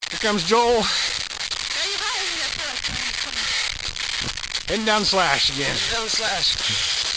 Here comes Joel. Heading down Slash again. Down Slash.